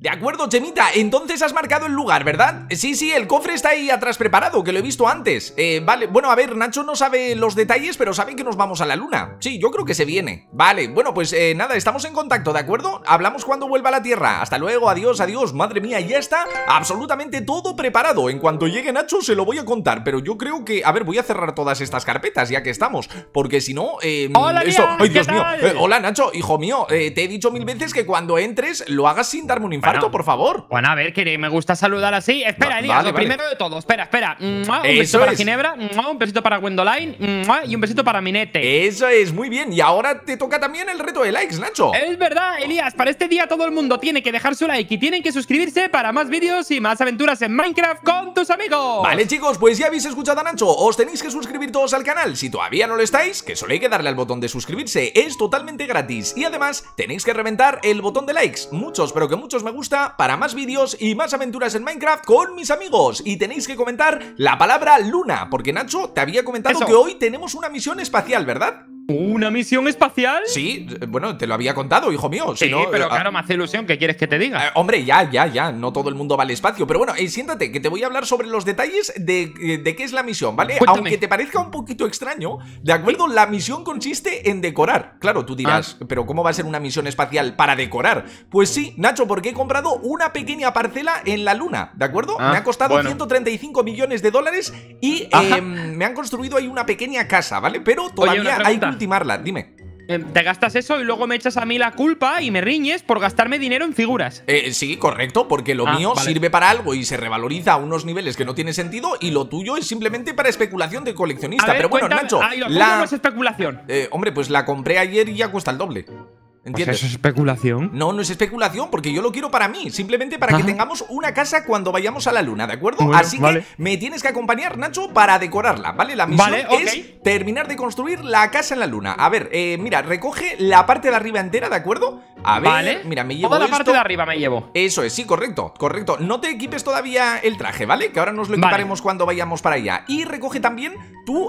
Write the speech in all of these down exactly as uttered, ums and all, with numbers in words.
De acuerdo, Chemita, entonces has marcado el lugar, ¿verdad? Sí, sí, el cofre está ahí atrás preparado, que lo he visto antes. eh, Vale, bueno, a ver, Nacho no sabe los detalles, pero sabe que nos vamos a la luna. Sí, yo creo que se viene. Vale, bueno, pues eh, nada, estamos en contacto, ¿de acuerdo? Hablamos cuando vuelva a la Tierra. Hasta luego, adiós, adiós. Madre mía, ya está absolutamente todo preparado. En cuanto llegue Nacho se lo voy a contar, pero yo creo que... A ver, voy a cerrar todas estas carpetas ya que estamos, porque si no... Eh, ¡Hola, esto... Lias! ¡Ay, Dios ¿Qué mío! tal? Eh, hola, Nacho, hijo mío, eh, te he dicho mil veces que cuando entres lo hagas sin darme un infarto. Bueno, por favor. Bueno, a ver, que me gusta saludar así. Espera, Va, Elías, vale, lo vale. primero de todo. Espera, espera. Mua, un Eso besito para es. Ginebra, mua, un besito para Gwendoline mua, y un besito para Minete. Eso es, muy bien. Y ahora te toca también el reto de likes, Nacho. Es verdad, Elías, para este día todo el mundo tiene que dejar su like y tienen que suscribirse para más vídeos y más aventuras en Minecraft con tus amigos. Vale, chicos, pues ya habéis escuchado a Nacho. Os tenéis que suscribir todos al canal. Si todavía no lo estáis, que solo hay que darle al botón de suscribirse. Es totalmente gratis. Y además, tenéis que reventar el botón de likes. Muchos, pero que muchos me gusta para más vídeos y más aventuras en Minecraft con mis amigos. Y tenéis que comentar la palabra luna, porque Nacho te había comentado Eso. que hoy tenemos una misión espacial, ¿verdad? ¿Una misión espacial? Sí, bueno, te lo había contado, hijo mío. Si Sí, no, pero eh, claro, me hace ilusión. ¿Qué quieres que te diga? Eh, hombre, ya, ya, ya, no todo el mundo va al espacio. Pero bueno, eh, siéntate, que te voy a hablar sobre los detalles de, eh, de qué es la misión, ¿vale? Cuéntame. Aunque te parezca un poquito extraño, ¿de acuerdo? La misión consiste en decorar. Claro, tú dirás, Ah. ¿pero cómo va a ser una misión espacial para decorar? Pues sí, Nacho, porque he comprado una pequeña parcela en la luna, ¿de acuerdo? Ah, me ha costado bueno. ciento treinta y cinco millones de dólares y Ajá. eh, me han construido ahí una pequeña casa, ¿vale? Pero todavía una hay que pregunta. ultimarla, dime. Eh, Te gastas eso y luego me echas a mí la culpa y me riñes por gastarme dinero en figuras. Eh, sí, correcto, porque lo Ah, mío vale. sirve para algo y se revaloriza a unos niveles que no tiene sentido, y lo tuyo es simplemente para especulación de coleccionista. A ver, Pero bueno, cuéntame. Nacho, Ay, lo tuyo la... no es especulación. eh, hombre, pues la compré ayer y ya cuesta el doble. ¿Entiendes? Pues eso es especulación. No, no es especulación, porque yo lo quiero para mí, simplemente para que Ajá. tengamos una casa cuando vayamos a la luna, ¿de acuerdo? Bueno, Así vale. que me tienes que acompañar, Nacho, para decorarla, ¿vale? La misión Vale, ok. es terminar de construir la casa en la luna. A ver, eh, mira, recoge la parte de arriba entera, ¿de acuerdo? A ver, Vale. mira, me llevo Toda la esto. parte de arriba me llevo. Eso es, sí, correcto, correcto. No te equipes todavía el traje, ¿vale? Que ahora nos lo Vale. equiparemos cuando vayamos para allá. Y recoge también tu,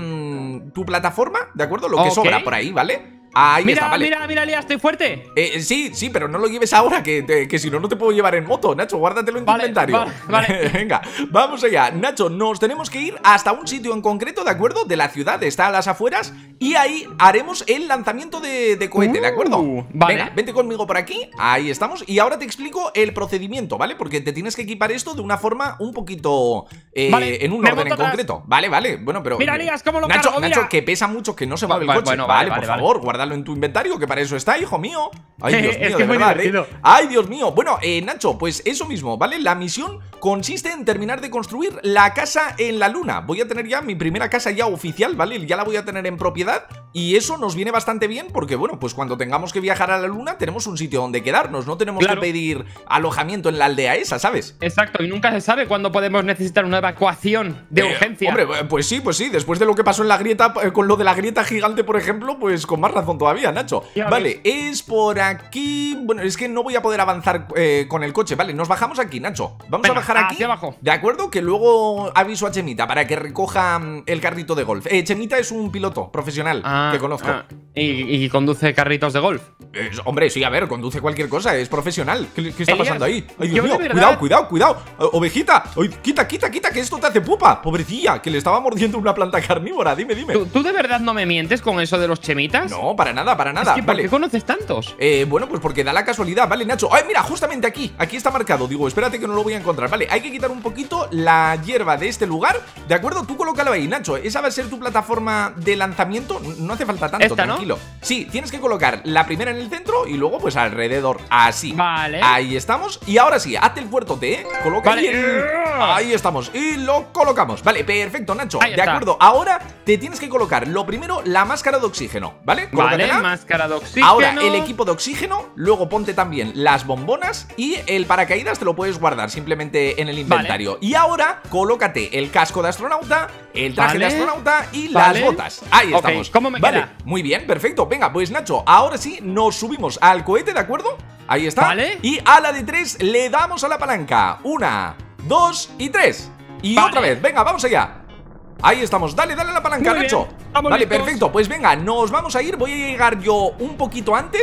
em, tu plataforma, ¿de acuerdo? Lo que Ok. sobra por ahí, ¿vale? Ahí Mira, está, vale. mira, mira, Lía, estoy fuerte. Eh, sí, sí, pero no lo lleves ahora, que, te- que si no, no te puedo llevar en moto, Nacho. Guárdatelo en tu Vale, inventario. vale, vale. Venga, vamos allá. Nacho, nos tenemos que ir hasta un sitio en concreto, ¿de acuerdo? De la ciudad, está a las afueras. Y ahí haremos el lanzamiento de, de cohete, ¿de acuerdo? Uh, vale. Venga, vente conmigo por aquí. Ahí estamos. Y ahora te explico el procedimiento, ¿vale? Porque te tienes que equipar esto de una forma un poquito... eh, Vale, en un me orden en monto atrás. concreto. Vale, vale. Bueno, pero... Mira, Lías, cómo lo Nacho, cargo, Nacho, mira. que pesa mucho, que no se mueve el Va- coche. bueno, vale, vale, por vale, favor, guárdalo en tu inventario, que para eso está, hijo mío. Ay, Dios Es mío, que de es muy verdad, divertido. ¿eh? Ay, Dios mío. Bueno, eh, Nacho, pues eso mismo, ¿vale? La misión consiste en terminar de construir la casa en la luna. Voy a tener ya mi primera casa ya oficial, ¿vale? Ya la voy a tener en propiedad. Y eso nos viene bastante bien porque, bueno, pues cuando tengamos que viajar a la luna tenemos un sitio donde quedarnos. No tenemos Claro. que pedir alojamiento en la aldea esa, ¿sabes? Exacto, y nunca se sabe cuándo podemos necesitar una evacuación de Eh, urgencia. Hombre, pues sí, pues sí. Después de lo que pasó en la grieta, eh, con lo de la grieta gigante, por ejemplo, pues con más razón todavía, Nacho. Ya Vale, es por aquí. Bueno, es que no voy a poder avanzar eh, con el coche. Vale, nos bajamos aquí, Nacho. Vamos Venga, a bajar aquí. hacia abajo. De acuerdo, que luego aviso a Chemita para que recoja mm, el carrito de golf. Eh, Chemita es un piloto profesional Ah, que conozco. ah, y, y conduce carritos de golf. Eh, hombre, sí, a ver, conduce cualquier cosa, es profesional. ¿Qué, qué está Elías, pasando ahí? Ay, yo Dios mío, de verdad- cuidado, cuidado, cuidado. Eh, ovejita, Ay, quita, quita, quita, que esto te hace pupa. Pobrecilla, que le estaba mordiendo una planta carnívora. Dime, dime. ¿Tú, tú de verdad no me mientes con eso de los chemitas? No, para nada, para Es nada. que, ¿por vale. qué conoces tantos? Eh, bueno, pues porque da la casualidad, ¿vale, Nacho? ¡Ay, mira, justamente aquí! Aquí está marcado. Digo, espérate que no lo voy a encontrar. Vale, hay que quitar un poquito la hierba de este lugar. ¿De acuerdo? Tú colócalo ahí, Nacho. Esa va a ser tu plataforma de lanzamiento. No hace falta tanto, Esta, ¿no? tranquilo. Sí, tienes que colocar la primera en el centro y luego pues alrededor. Así. Vale. Ahí estamos. Y ahora sí, hazte el fuertote, ¿eh? Coloca Vale. ahí el... Ahí estamos. Y lo colocamos. Vale, perfecto, Nacho. Ahí de está. acuerdo. Ahora te tienes que colocar lo primero la máscara de oxígeno, ¿vale? Vale, Colócatela. máscara de oxígeno. Ahora el equipo de oxígeno, luego ponte también las bombonas y el paracaídas te lo puedes guardar simplemente en el inventario. Vale. Y ahora colócate el casco de astronauta, el traje Vale. de astronauta y Vale. las botas. Ahí Ok, estamos. ¿cómo me vale, queda? muy bien, perfecto. Venga, pues Nacho, ahora sí nos subimos al cohete, ¿de acuerdo? Ahí está. Vale. Y a la de tres le damos a la palanca. Una, dos y tres. Y Vale. otra vez, venga, vamos allá. Ahí estamos, dale, dale a la palanca, Muy bien, Nacho. estamos Vale, listos. perfecto, pues venga, nos vamos a ir. Voy a llegar yo un poquito antes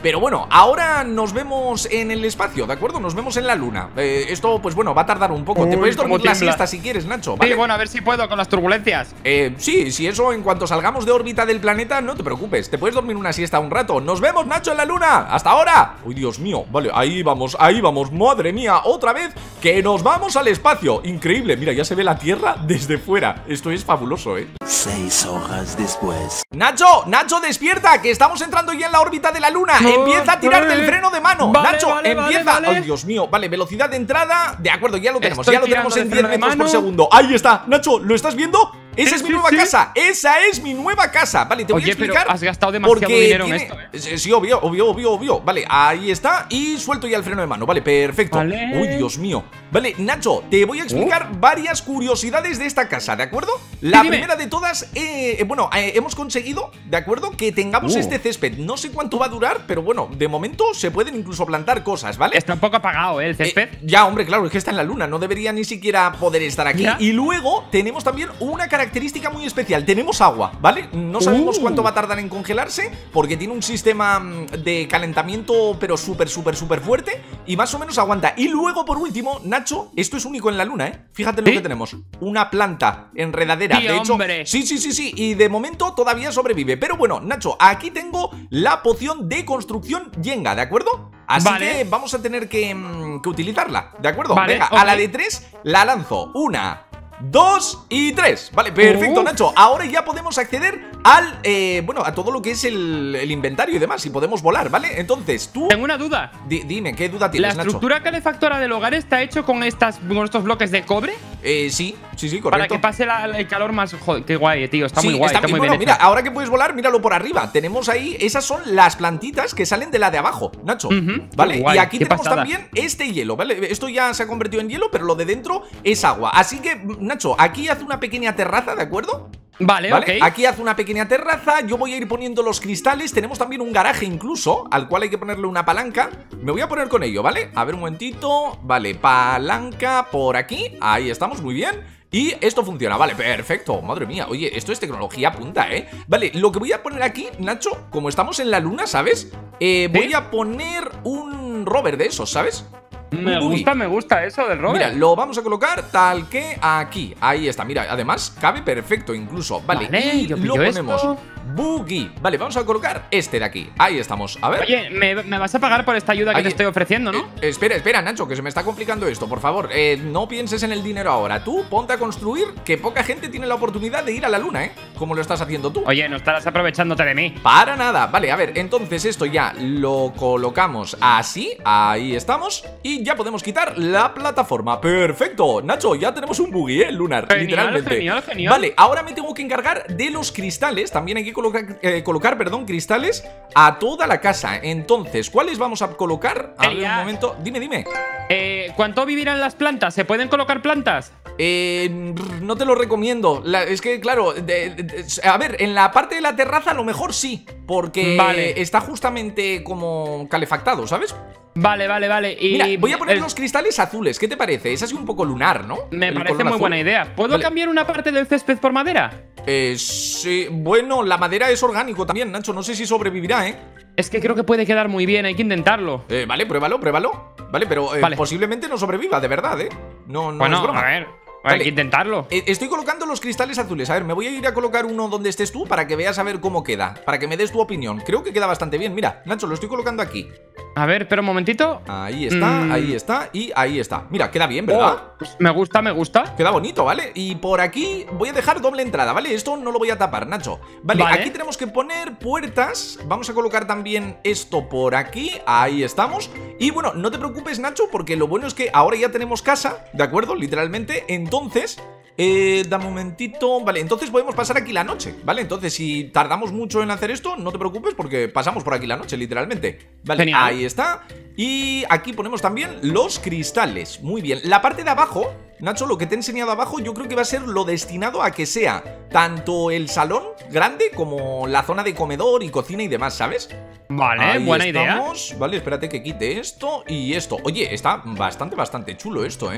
Pero bueno, ahora nos vemos en el espacio, ¿de acuerdo? Nos vemos en la luna. eh, Esto, pues bueno, va a tardar un poco. Uy, Te puedes dormir cómo la tiembla. siesta si quieres, Nacho, ¿vale? Sí, bueno, a ver si puedo con las turbulencias. Eh, sí, si eso en cuanto salgamos de órbita del planeta, no te preocupes, te puedes dormir una siesta un rato. ¡Nos vemos, Nacho, en la luna! ¡Hasta ahora! ¡Uy, Dios mío! Vale, ahí vamos, ahí vamos, madre mía, otra vez que nos vamos al espacio. Increíble, mira, ya se ve la Tierra desde fuera. Esto es fabuloso, ¿eh? Seis horas después. Nacho, Nacho, despierta, que estamos entrando ya en la órbita de la luna. No, Empieza a tirar vale. del freno de mano. Vale, Nacho, vale, empieza. vale, vale. Ay, Dios mío, vale, velocidad de entrada. De acuerdo, ya lo tenemos, Estoy ya lo tenemos en tirando diez del freno de metros por mano. segundo. Ahí está, Nacho, ¿lo estás viendo? Esa Sí, es mi sí, nueva sí. casa, esa es mi nueva casa. Vale, te voy Oye, a explicar. pero has gastado demasiado porque dinero en tiene- esto, ¿eh? Sí, sí, obvio, obvio, obvio, obvio. Vale, ahí está. Y suelto ya el freno de mano. Vale, perfecto. Vale. Uy, Dios mío. Vale, Nacho, te voy a explicar varias curiosidades de esta casa, ¿de acuerdo? La Sí, dime. primera de todas, eh, eh, bueno, eh, hemos conseguido, ¿de acuerdo? Que tengamos Uh. este césped. No sé cuánto va a durar, pero bueno, de momento se pueden incluso plantar cosas, ¿vale? Está un poco apagado, ¿eh? El césped. Eh, ya, hombre, claro, es que está en la luna, no debería ni siquiera poder estar aquí. Ya. Y luego tenemos también una característica muy especial, tenemos agua, ¿vale? No sabemos Uh. cuánto va a tardar en congelarse, porque tiene un sistema mm, de calentamiento, pero súper, súper, súper fuerte, y más o menos aguanta. Y luego, por último, Nacho, esto es único en la luna, ¿eh? Fíjate en lo ¿Sí? que tenemos, una planta enredadera. Sí, de hecho, hombre. sí, sí, sí, sí, y de momento todavía sobrevive. Pero bueno, Nacho, aquí tengo la poción de construcción Jenga, ¿de acuerdo? Así Vale. que vamos a tener que, mm, que utilizarla, ¿de acuerdo? Vale, Venga, ok. a la de tres la lanzo. Una, dos y tres. Vale, perfecto, Uf. Nacho. Ahora ya podemos acceder al, eh, bueno, a todo lo que es el, el inventario y demás. Y podemos volar, ¿vale? Entonces, tú, Tengo una duda. di- dime, ¿qué duda ¿La tienes, Nacho? estructura calefactora del hogar está hecho con, estas, con estos bloques de cobre? Eh, sí, sí, sí, Para correcto. que pase la- el calor más… Joder, qué guay, tío. Está Sí, muy guay, está, muy bueno, bien mira, hecho. ahora que puedes volar, míralo por arriba. Tenemos ahí, esas son las plantitas que salen de la de abajo, Nacho. Ujú, ¿Vale? qué guay, Y aquí qué tenemos pasada. también este hielo, ¿vale? Esto ya se ha convertido en hielo, pero lo de dentro es agua. Así que, Nacho, aquí hace una pequeña terraza, ¿de acuerdo? Vale, ¿Vale? ok. Aquí hace una pequeña terraza. Yo voy a ir poniendo los cristales. Tenemos también un garaje incluso, al cual hay que ponerle una palanca. Me voy a poner con ello, ¿vale? A ver un momentito. Vale, palanca por aquí. Ahí estamos, muy bien. Y esto funciona, vale, perfecto. Madre mía, oye, esto es tecnología punta, ¿eh? Vale, lo que voy a poner aquí, Nacho, como estamos en la luna, ¿sabes? Eh, voy ¿Sí? a poner un rover de esos, ¿sabes? Me Un buggy. gusta, me gusta eso del rover. Mira, lo vamos a colocar tal que aquí. Ahí está, mira, además cabe perfecto incluso. Vale, Vale, y yo lo pillo ponemos esto. buggy. Vale, vamos a colocar este de aquí. Ahí estamos, a ver. Oye, ¿me, me vas a pagar por esta ayuda que Oye, te estoy ofreciendo, no? Eh, espera, espera, Nacho, que se me está complicando esto, por favor. Eh, no pienses en el dinero ahora. Tú ponte a construir, que poca gente tiene la oportunidad de ir a la luna, ¿eh? Como lo estás haciendo tú. Oye, no estarás aprovechándote de mí. Para nada, vale, a ver, entonces esto ya lo colocamos así, ahí estamos. Y ya podemos quitar la plataforma, perfecto. Nacho, ya tenemos un buggy, eh, lunar, Genial, literalmente. genial, genial. Vale, ahora me tengo que encargar de los cristales. También hay que colocar, eh, colocar, perdón, cristales a toda la casa. Entonces, ¿cuáles vamos a colocar? A ver, un Elías. momento, dime, dime. Eh, ¿Cuánto vivirán las plantas? ¿Se pueden colocar plantas? Eh, no te lo recomiendo. La- es que, claro, de- de- de- a ver, en la parte de la terraza a lo mejor sí, porque Vale. está justamente como calefactado, ¿sabes? Vale, vale, vale. Y Mira, voy a poner el- los cristales azules. ¿Qué te parece? Es así un poco lunar, ¿no? Me El parece color muy azul. buena idea. ¿Puedo Vale. cambiar una parte del césped por madera? Eh, sí. Bueno, la madera es orgánico también, Nacho. No sé si sobrevivirá, ¿eh? Es que creo que puede quedar muy bien, hay que intentarlo. Eh, vale, pruébalo, pruébalo. Vale, pero eh, Vale. posiblemente no sobreviva, de verdad, ¿eh? No, no bueno, es broma. a ver, Vale. hay que intentarlo. Eh, Estoy colocando los cristales azules. A ver, me voy a ir a colocar uno donde estés tú para que veas a ver cómo queda. Para que me des tu opinión. Creo que queda bastante bien. Mira, Nacho, lo estoy colocando aquí. A ver, espera un momentito. Ahí está, Mm. ahí está y ahí está. Mira, queda bien, ¿verdad? Oh, pues me gusta, me gusta. Queda bonito, ¿vale? Y por aquí voy a dejar doble entrada, ¿vale? Esto no lo voy a tapar, Nacho. Vale, Vale. aquí tenemos que poner puertas. Vamos a colocar también esto por aquí. Ahí estamos. Y bueno, no te preocupes, Nacho, porque lo bueno es que ahora ya tenemos casa, ¿de acuerdo? Literalmente. Entonces… Eh, da un momentito. Vale, entonces podemos pasar aquí la noche, ¿vale? Entonces si tardamos mucho en hacer esto, no te preocupes porque pasamos por aquí la noche, literalmente. Vale, Genial. ahí está. Y aquí ponemos también los cristales. Muy bien, la parte de abajo, Nacho, lo que te he enseñado abajo, yo creo que va a ser lo destinado a que sea tanto el salón grande como la zona de comedor y cocina y demás, ¿sabes? Vale, Ahí buena idea. estamos. Vale, espérate que quite esto y esto. Oye, está bastante, bastante chulo esto, ¿eh?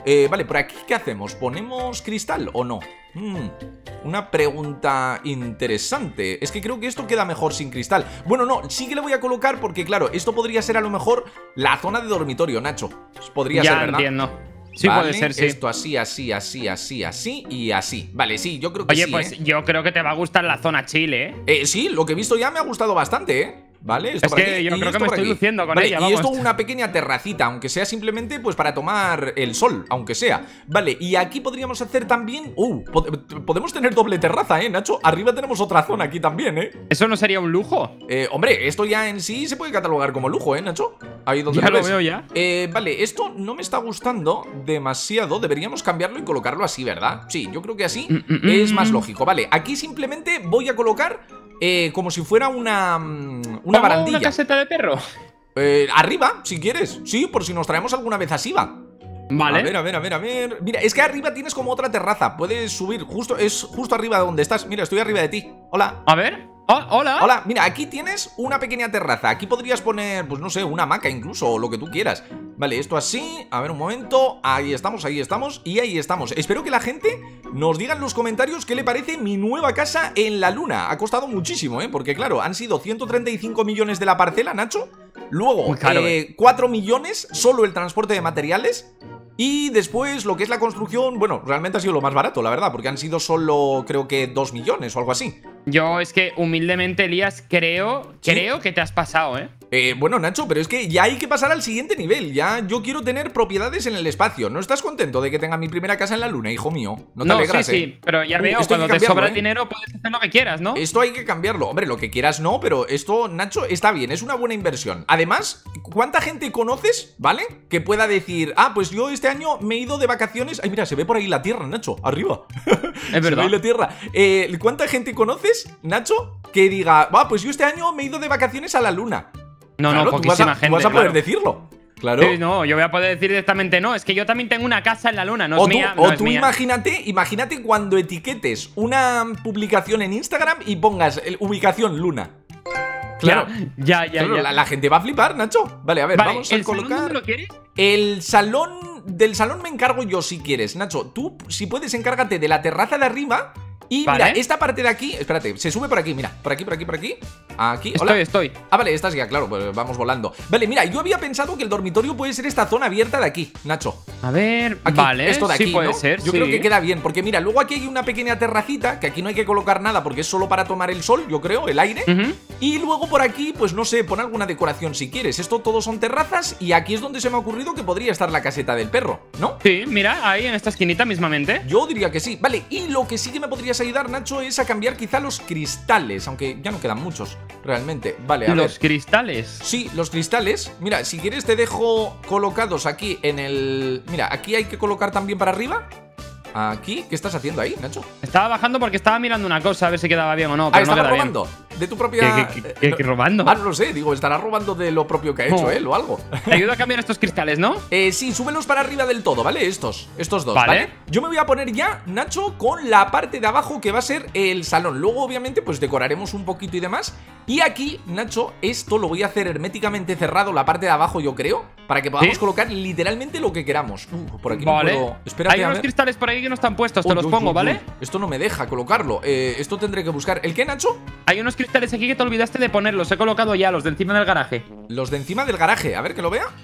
eh, Vale, por aquí, ¿qué hacemos? ¿Ponemos cristal o no? Hmm, una pregunta interesante. Es que creo que esto queda mejor sin cristal. Bueno, no, sí que le voy a colocar porque, claro, esto podría ser a lo mejor la zona de dormitorio, Nacho. Podría ya ser, ¿verdad? entiendo. Sí, vale, puede ser, sí. Esto así, así, así, así, así y así. Vale, sí, yo creo que Oye, sí, pues ¿eh? yo creo que te va a gustar la zona chill, ¿eh? Eh, sí, lo que he visto ya me ha gustado bastante, ¿eh? Vale, esto es por que aquí, yo y creo esto que me por estoy aquí. luciendo con Vale, ella, y vamos. esto una pequeña terracita, aunque sea simplemente pues para tomar el sol, aunque sea. Vale, y aquí podríamos hacer también... Uh, pod podemos tener doble terraza, ¿eh, Nacho? Arriba tenemos otra zona aquí también, ¿eh? ¿Eso no sería un lujo? Eh, hombre, esto ya en sí se puede catalogar como lujo, ¿eh, Nacho? Ahí donde Ya lo lo ves. veo ya. Eh, vale, esto no me está gustando demasiado. Deberíamos cambiarlo y colocarlo así, ¿verdad? Sí, yo creo que así Mm, mm, es mm. más lógico. Vale, aquí simplemente voy a colocar eh, como si fuera una, mm, una ¿Como barandilla. una caseta de perro? Eh, arriba, si quieres. Sí, por si nos traemos alguna vez a Siva. Vale. A ver, a ver, a ver, a ver. Mira, es que arriba tienes como otra terraza. Puedes subir, justo, es justo arriba de donde estás. Mira, estoy arriba de ti. Hola. A ver. Oh, hola. Hola, mira, aquí tienes una pequeña terraza. Aquí podrías poner, pues no sé, una hamaca incluso, o lo que tú quieras. Vale, esto así, a ver un momento. Ahí estamos, ahí estamos, y ahí estamos. Espero que la gente nos diga en los comentarios qué le parece mi nueva casa en la luna. Ha costado muchísimo, ¿eh? Porque claro, han sido ciento treinta y cinco millones de la parcela, Nacho. Luego, Muy caro, eh, eh. cuatro millones solo el transporte de materiales. Y después lo que es la construcción, bueno, realmente ha sido lo más barato, la verdad, porque han sido solo, creo que dos millones o algo así. Yo es que humildemente, Elías, creo, ¿Sí? creo que te has pasado, ¿eh? Eh, bueno, Nacho, pero es que ya hay que pasar al siguiente nivel. Ya yo quiero tener propiedades en el espacio. ¿No estás contento de que tenga mi primera casa en la luna, hijo mío? No te No, alegras, sí, ¿eh? sí, pero ya Uh, veo, esto hay cuando que te cambiarlo, sobra ¿eh? dinero puedes hacer lo que quieras, ¿no? Esto hay que cambiarlo. Hombre, lo que quieras no, pero esto, Nacho, está bien. Es una buena inversión. Además, ¿cuánta gente conoces, vale? Que pueda decir, ah, pues yo este año me he ido de vacaciones. Ay, mira, se ve por ahí la tierra, Nacho, arriba. Es Se ve verdad. ahí la tierra. Eh, ¿Cuánta gente conoces, Nacho, que diga, va, pues yo este año me he ido de vacaciones a la luna? No, Claro, no, tú poquísima vas a, gente. tú vas a poder claro. decirlo. Claro. Sí, no, yo voy a poder decir directamente no. Es que yo también tengo una casa en la luna, no o es tú, mía. o no es tú mía. imagínate, imagínate cuando etiquetes una publicación en Instagram y pongas el, ubicación luna. Claro, Ya, ya, ya. claro, ya. La, la gente va a flipar, Nacho. Vale, a ver, Vale, vamos a ¿el salón colocar. dónde lo quieres? El salón. Del salón me encargo yo si quieres, Nacho. Tú, si puedes, encárgate de la terraza de arriba. Y Vale. mira, esta parte de aquí, espérate, se sube por aquí, mira, por aquí, por aquí, por aquí. Aquí, hola. Estoy, estoy. Ah, vale, estás ya, claro, pues vamos volando. Vale, mira, yo había pensado que el dormitorio puede ser esta zona abierta de aquí, Nacho. A ver, Aquí, vale, esto de aquí, sí puede ¿no? ser, Yo sí. creo que queda bien, porque mira, luego aquí hay una pequeña terracita, que aquí no hay que colocar nada porque es solo para tomar el sol, yo creo, el aire. Ujú. Y luego por aquí, pues no sé, pon alguna decoración si quieres. Esto todos son terrazas y aquí es donde se me ha ocurrido que podría estar la caseta del perro, ¿no? Sí, mira, ahí en esta esquinita mismamente. Yo diría que sí. Vale, y lo que sí que me podrías ayudar, Nacho, es a cambiar quizá los cristales, aunque ya no quedan muchos, realmente. Vale, a ver. Los cristales. Sí, los cristales. Mira, si quieres te dejo colocados aquí en el... Mira, aquí hay que colocar también para arriba. Aquí, ¿qué estás haciendo ahí, Nacho? Estaba bajando porque estaba mirando una cosa a ver si quedaba bien o no, Ah, pero no ¿estará queda bien. robando? De tu propia... ¿Qué, qué, qué- qué robando? Ah, no lo sé, digo, estará robando de lo propio que ha hecho No. él o algo. Te ayudo a cambiar estos cristales, ¿no? Eh, sí, súbelos para arriba del todo, ¿vale? Estos, estos dos, Vale. ¿vale? Yo me voy a poner ya, Nacho, con la parte de abajo que va a ser el salón. Luego, obviamente, pues decoraremos un poquito y demás. Y aquí, Nacho, esto lo voy a hacer herméticamente cerrado, la parte de abajo, yo creo, para que podamos ¿Sí? colocar literalmente lo que queramos. Uh, por aquí Vale. no puedo... Espérate, Hay a unos ver. cristales por ahí que no están puestos, te Uy, los uy, pongo, uy, ¿vale? uy. Esto no me deja colocarlo. Eh, esto tendré que buscar. ¿El qué, Nacho? Hay unos cristales aquí que te olvidaste de ponerlos. He colocado ya los de encima del garaje. Los de encima del garaje, a ver que lo vea.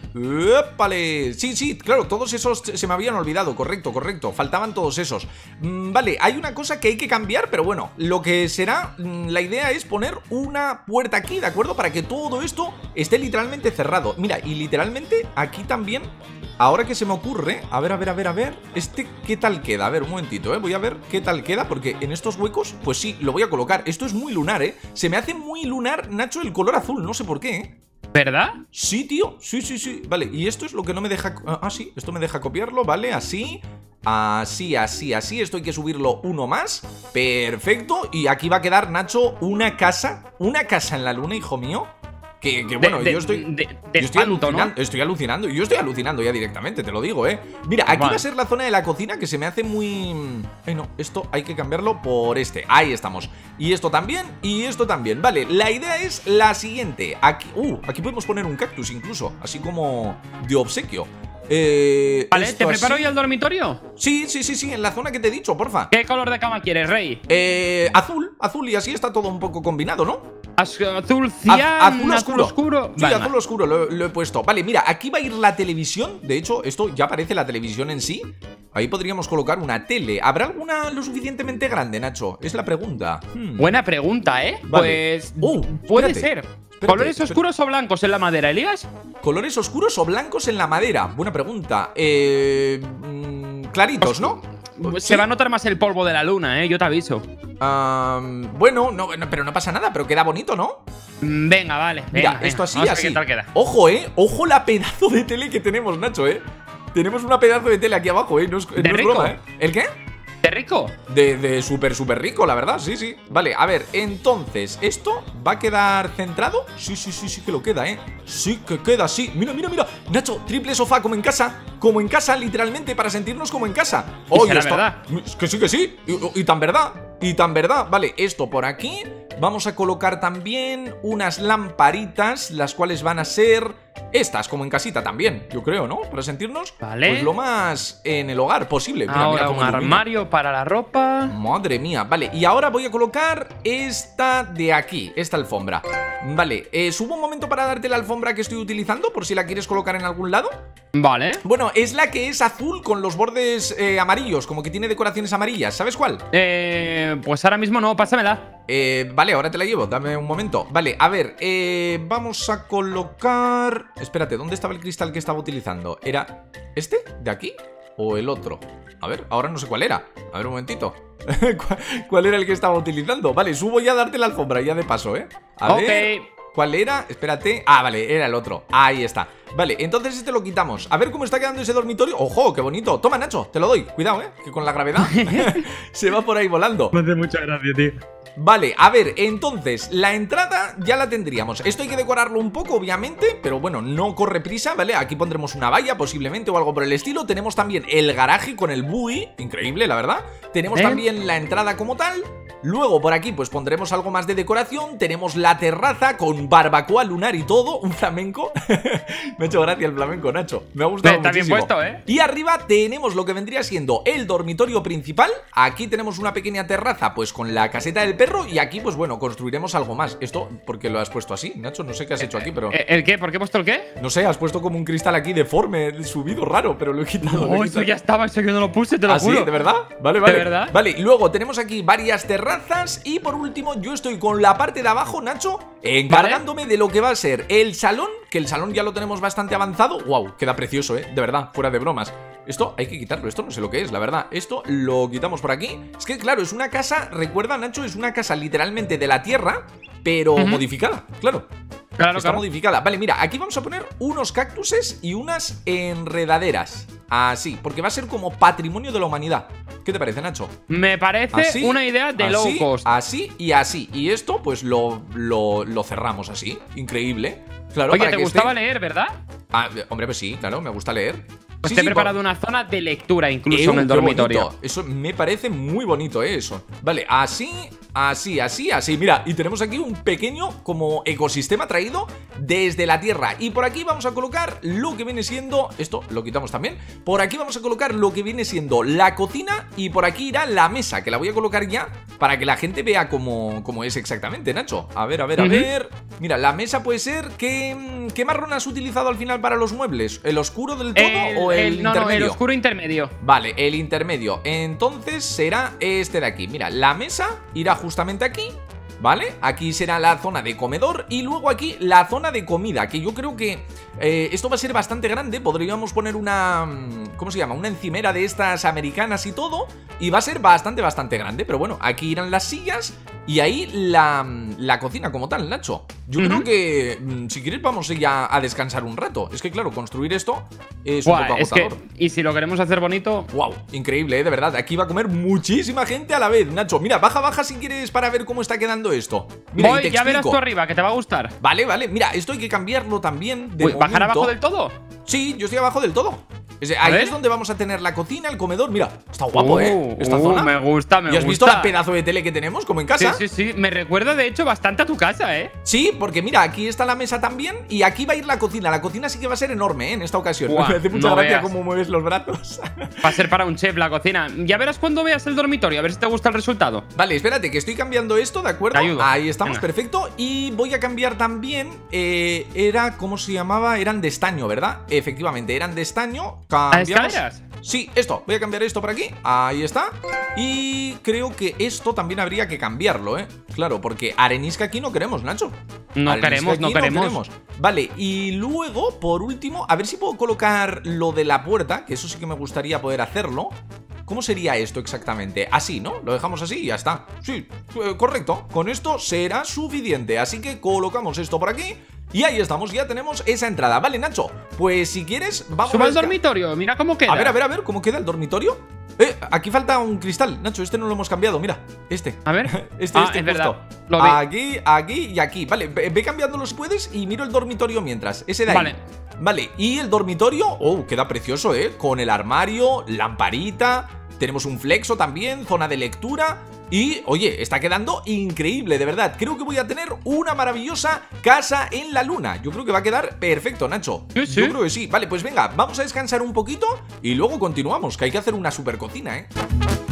¡Épale! Sí, sí, claro, todos esos se me habían olvidado, correcto, correcto. Faltaban todos esos. Mm, vale, hay una cosa que hay que cambiar, pero bueno, lo que será, mm, la idea es poner una puerta aquí, ¿de acuerdo? Para que todo esto esté literalmente cerrado. Mira, y literalmente aquí también, ahora que se me ocurre, a ver, a ver, a ver, a ver, este qué tal queda. A ver, un momentito, ¿eh? Voy a ver qué tal queda, porque en estos huecos, pues sí, lo voy a colocar. Esto es muy lunar, ¿eh? Se me hace muy lunar, Nacho, el color azul, no sé por qué, ¿eh? ¿Verdad? Sí, tío, sí, sí, sí. Vale, y esto es lo que no me deja... Ah, sí, esto me deja copiarlo, ¿vale? Así, así, así, así. Esto hay que subirlo uno más. Perfecto, y aquí va a quedar, Nacho, una casa. Una casa en la luna, hijo mío. Que, que bueno, De- de- yo estoy... de- de yo estoy espanto, alucinando, ¿no? estoy alucinando. Yo estoy alucinando ya directamente, te lo digo, ¿eh? Mira, aquí Vale. va a ser la zona de la cocina que se me hace muy... Ay, no, esto hay que cambiarlo por este. Ahí estamos. Y esto también, y esto también. Vale, la idea es la siguiente. Aquí, uh, aquí podemos poner un cactus incluso, así como de obsequio. Eh, Vale, ¿te preparo así. ya el dormitorio? Sí, sí, sí, sí, en la zona que te he dicho, porfa. ¿Qué color de cama quieres, Rey? Eh, azul, azul y así está todo un poco combinado, ¿no? Az- Azul cian, Az- azul oscuro. oscuro. Sí, Vale, azul oscuro, lo, lo he puesto. Vale, mira, aquí va a ir la televisión. De hecho, esto ya parece la televisión en sí. Ahí podríamos colocar una tele. ¿Habrá alguna lo suficientemente grande, Nacho? Es la pregunta. Hmm. Buena pregunta, ¿eh? Vale. Pues Uh, puede espérate, ser. espérate, ¿Colores espérate. oscuros o blancos en la madera, Elías? ¿Colores oscuros o blancos en la madera? Buena pregunta. Eh, mm, claritos, ¿no? Se ¿Sí? va a notar más el polvo de la luna, ¿eh? Yo te aviso. Ah, bueno, no, no, pero no pasa nada, pero queda bonito, ¿no? Mm, Venga, vale. Mira, venga, esto venga. así, Vamos a ver así. qué tal queda. Ojo, eh. Ojo la pedazo de tele que tenemos, Nacho, eh. Tenemos una pedazo de tele aquí abajo, eh. No es, no es rico? broma, eh. ¿El qué? ¿De rico? De, de súper, súper rico, la verdad, sí, sí. Vale, a ver, entonces, ¿esto va a quedar centrado? Sí, sí, sí, sí que lo queda, ¿eh? Sí que queda, sí. Mira, mira, mira. Nacho, triple sofá como en casa. Como en casa, literalmente, para sentirnos como en casa. ¿Y será esto- verdad? Es que sí, que sí. Y, y tan verdad. Y tan verdad. Vale, esto por aquí. Vamos a colocar también unas lamparitas, las cuales van a ser estas, como en casita también, yo creo, ¿no? Para sentirnos, Vale. pues lo más en el hogar posible. Mira, mira Ahora cómo un ilumina. armario para la ropa. Madre mía, vale, y ahora voy a colocar esta de aquí, esta alfombra. Vale, eh, subo un momento para darte la alfombra que estoy utilizando, por si la quieres colocar en algún lado. Vale. Bueno, es la que es azul con los bordes eh, amarillos, como que tiene decoraciones amarillas, ¿sabes cuál? Eh, pues ahora mismo no, pásamela. Eh, vale, ahora te la llevo, dame un momento. Vale, a ver, eh, vamos a colocar... Espérate, ¿dónde estaba el cristal que estaba utilizando? ¿Era este? ¿De aquí? ¿O el otro? A ver, ahora no sé cuál era. A ver, un momentito. ¿Cuál, cuál era el que estaba utilizando? Vale, subo ya a darte la alfombra, ya de paso, ¿eh? A Ok. ver... ¿Cuál era? Espérate. Ah, vale, era el otro. Ahí está. Vale, entonces este lo quitamos. A ver cómo está quedando ese dormitorio. ¡Ojo, qué bonito! Toma, Nacho, te lo doy. Cuidado, ¿eh? Que con la gravedad se va por ahí volando. Me hace mucha gracia, tío. Vale, a ver, entonces, la entrada ya la tendríamos. Esto hay que decorarlo un poco, obviamente, pero bueno, no corre prisa, ¿vale? Aquí pondremos una valla, posiblemente, o algo por el estilo. Tenemos también el garaje con el buggy, increíble, la verdad. Tenemos ¿Eh? también la entrada como tal. Luego por aquí pues pondremos algo más de decoración. Tenemos la terraza con barbacoa lunar y todo, un flamenco. Me ha hecho gracia el flamenco, Nacho. Me ha gustado Está bien muchísimo. puesto, ¿eh? Y arriba tenemos lo que vendría siendo el dormitorio principal. Aquí tenemos una pequeña terraza pues con la caseta del perro. Y aquí pues bueno, construiremos algo más. Esto porque lo has puesto así, Nacho, no sé qué has hecho aquí, pero... ¿El, el qué? ¿Por qué he puesto el qué? No sé, has puesto como un cristal aquí deforme, subido, raro, pero lo he quitado. lo he Oh, eso quitado. ya estaba, eso que no lo puse, te lo ¿Ah, sí? juro. ¿De verdad? Vale, vale. ¿De verdad? Vale, y luego tenemos aquí varias terrazas. Y por último, yo estoy con la parte de abajo, Nacho, encargándome de lo que va a ser el salón. Que el salón ya lo tenemos bastante avanzado. Wow, queda precioso, eh, de verdad, fuera de bromas. Esto hay que quitarlo, esto no sé lo que es, la verdad. Esto lo quitamos por aquí. Es que claro, es una casa, recuerda, Nacho, es una casa literalmente de la tierra, pero Ujú. modificada, claro. Claro, Está claro. modificada. Vale, mira, aquí vamos a poner unos cactuses y unas enredaderas. Así, porque va a ser como patrimonio de la humanidad. ¿Qué te parece, Nacho? Me parece Así, una idea de low así, cost. Así y así. Y esto, pues lo, lo, lo cerramos así. Increíble. Claro, Oye, para ¿te que gustaba esté- leer, verdad? Ah, hombre, pues sí, claro, me gusta leer. Pues Sí, te he sí, preparado por- una zona de lectura incluso Eh, en el qué dormitorio. bonito. Eso me parece muy bonito, eh, eso. Vale, así, así, así, así. Mira, y tenemos aquí un pequeño como ecosistema traído desde la tierra. Y por aquí vamos a colocar lo que viene siendo... Esto lo quitamos también. Por aquí vamos a colocar lo que viene siendo la cocina. Y por aquí irá la mesa, que la voy a colocar ya para que la gente vea cómo, cómo es exactamente, Nacho. A ver, a ver, a Ujú. ver. Mira, la mesa puede ser... ¿Qué, qué marrón has utilizado al final para los muebles? ¿El oscuro del todo El, o el, el- no, no, intermedio? el oscuro intermedio. Vale, el intermedio. Entonces será este de aquí. Mira, la mesa irá justamente aquí, ¿vale? Aquí será la zona de comedor y luego aquí la zona de comida, que yo creo que eh, esto va a ser bastante grande. Podríamos poner una... ¿cómo se llama? Una encimera de estas americanas y todo. Y va a ser bastante, bastante grande. Pero bueno, aquí irán las sillas y ahí la, la cocina como tal, Nacho. Yo Ujú. creo que mm, si quieres vamos ya a descansar un rato. Es que claro, construir esto es un Buah, poco es que, agotador. y si lo queremos hacer bonito, Wow, increíble, ¿eh? De verdad. Aquí va a comer muchísima gente a la vez, Nacho. Mira, baja, baja si quieres para ver cómo está quedando esto. Mira, y voy, te ya verás explico. tú arriba, que te va a gustar. Vale, vale. Mira, esto hay que cambiarlo también. De Uy, ¿bajar momento. abajo del todo? Sí, yo estoy abajo del todo. Es, ahí es donde vamos a tener la cocina, el comedor. Mira, está guapo, uh, ¿eh? Esta uh, zona. Me gusta, me ¿Y has gusta. visto la pedazo de tele que tenemos, como en casa? Sí, sí, sí. Me recuerda, de hecho, bastante a tu casa, ¿eh? Sí, porque mira, aquí está la mesa también y aquí va a ir la cocina. La cocina sí que va a ser enorme, ¿eh? En esta ocasión. Buah, me hace mucha no gracia veas. cómo mueves los brazos. Va a ser para un chef la cocina. Ya verás cuando veas el dormitorio, a ver si te gusta el resultado. Vale, espérate, que estoy cambiando esto, ¿de acuerdo? Te ayudo. Ahí estamos, Venga. perfecto. Y voy a cambiar también, eh, era, ¿cómo se llamaba? Eran de estaño, ¿verdad? Efectivamente, eran de estaño. Cambiamos. ¿Las escaleras? Sí, esto, voy a cambiar esto por aquí. Ahí está. Y creo que esto también habría que cambiarlo, ¿eh? Claro, porque arenisca aquí no queremos, Nacho. No Arenisca queremos, aquí no queremos. Vale, y luego, por último, a ver si puedo colocar lo de la puerta, que eso sí que me gustaría poder hacerlo. ¿Cómo sería esto exactamente? Así, ¿no? Lo dejamos así y ya está. Sí, eh, correcto. Con esto será suficiente. Así que colocamos esto por aquí. Y ahí estamos, ya tenemos esa entrada. Vale, Nacho, pues si quieres, vamos Suba a... al dormitorio, mira cómo queda. A ver, a ver, a ver, ¿cómo queda el dormitorio? Eh, aquí falta un cristal, Nacho, este no lo hemos cambiado, mira, este. A ver. Este, Ah, este, es justo. verdad. Lo vi. Aquí, aquí y aquí. Vale, ve, ve cambiándolo si puedes y miro el dormitorio mientras. Ese de ahí. Vale. Vale, y el dormitorio, oh, queda precioso, ¿eh? Con el armario, lamparita, tenemos un flexo también, zona de lectura. Y, oye, está quedando increíble, de verdad. Creo que voy a tener una maravillosa casa en la luna. Yo creo que va a quedar perfecto, Nacho. Sí, sí. Yo creo que sí. Vale, pues venga, vamos a descansar un poquito y luego continuamos, que hay que hacer una super cocina, ¿eh?